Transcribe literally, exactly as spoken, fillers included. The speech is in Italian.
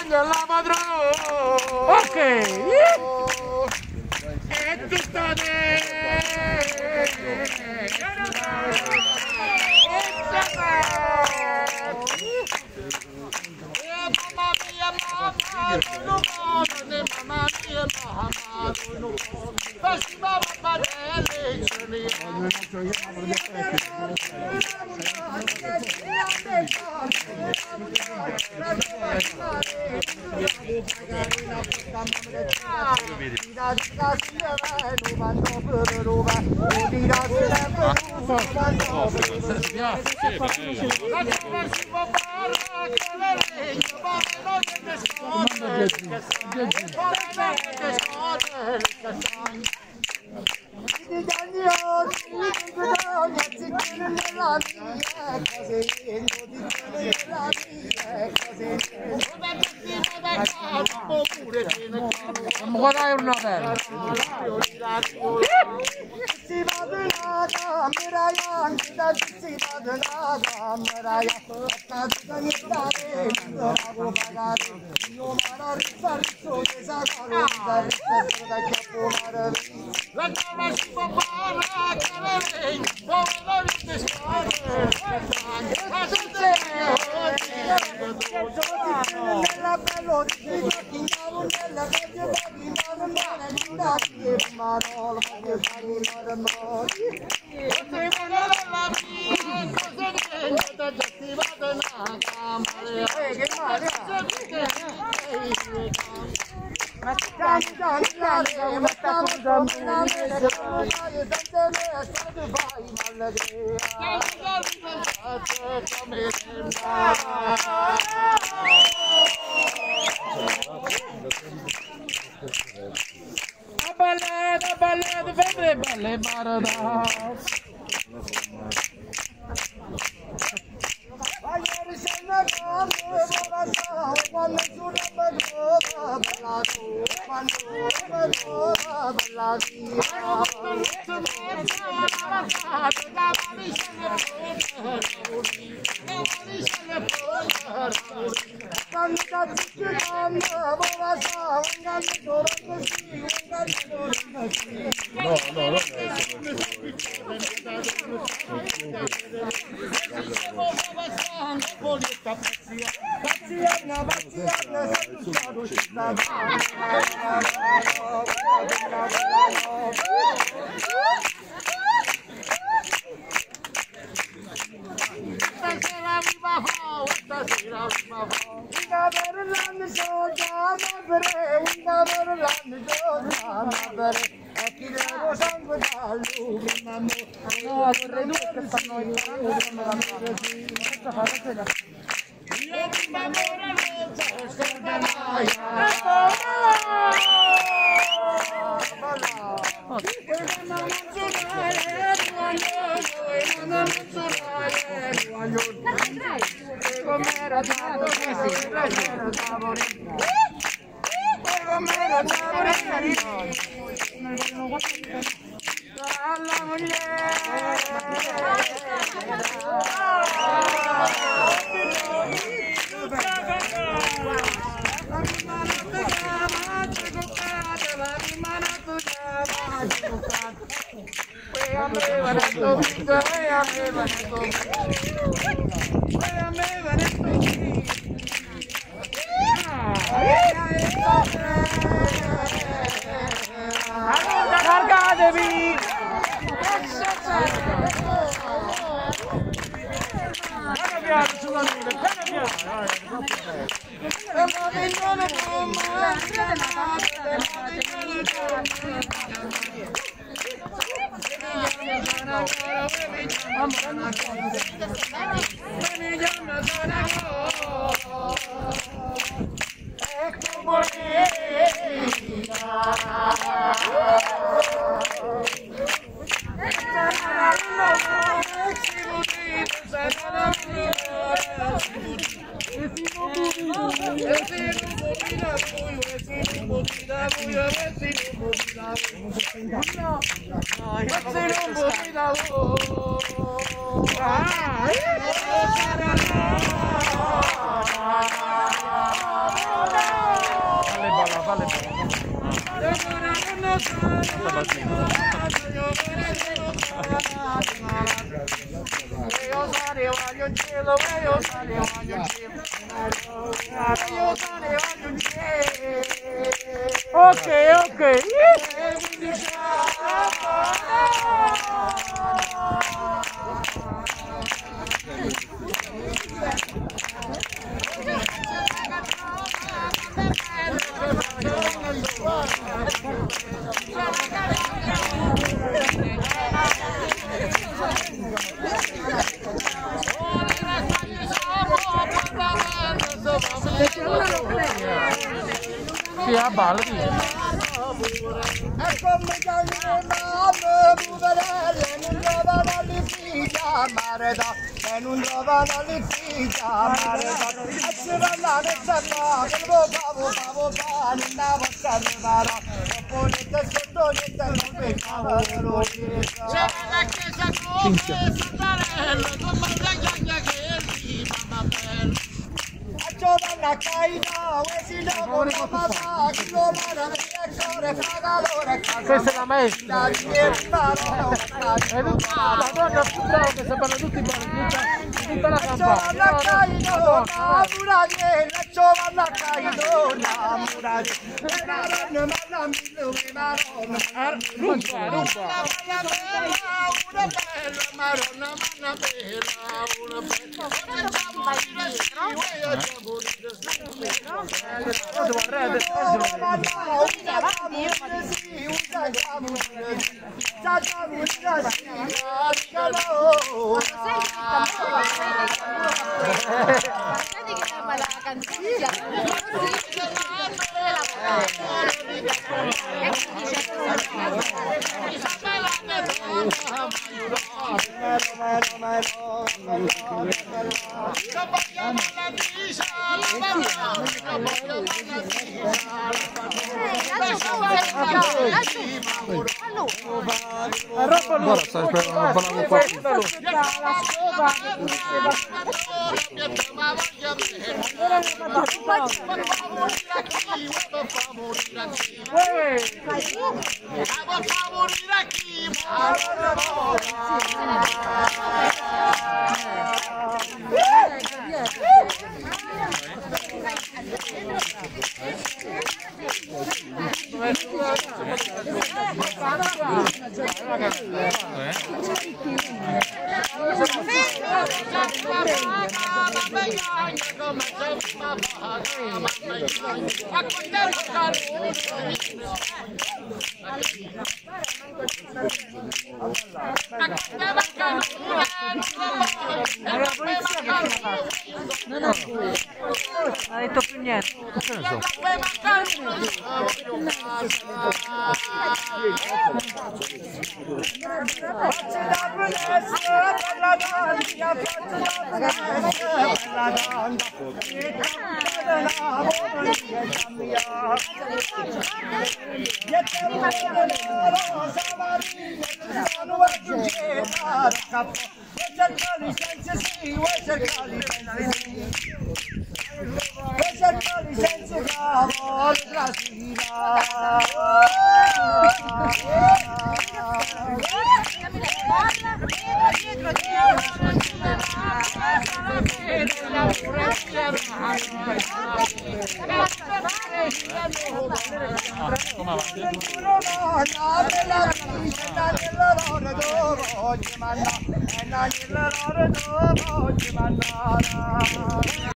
la padrona. Ok. E tu state. Non guardare una bella. Ballada, ballada, balle, balle, barada. No, no, no. Largatevi! Piano piano sulla neve, piano piano! Ah, Io sale voglio un cielo, io sale voglio un cielo. Io sale voglio un cielo. Ok, ok. Sì, a balla, sì. E come non trovano le figlia mareda, e non trovano le figlia mareda. E c'era la nettata, che lo pavo, pavo, pane, andavo a salvare. Dopo niente sotto, niente non pensavo, lo chiesa. C'era la chiesa come Santarello, come la gagna che lì, mamma bella. Giovanna Caino, e si dopo la mamma, che lo manda nel cuore, fragalore, Questa è la maestra. e parlo, È tutta la donna più brava che sapranno tutti i bani, tutta, tutta la Giovanna campagna. Caino, Namurage, la Giovanna Caino, Namurage, e la donna manda mille, che maronna, Rumba, rumba. Una bella, una bella, maronna, una bella, una bella. Devo arredere, Senti che ama la canzone. Ora sta aspettando una balla qua. Non ha detto più niente. Che ne so? Come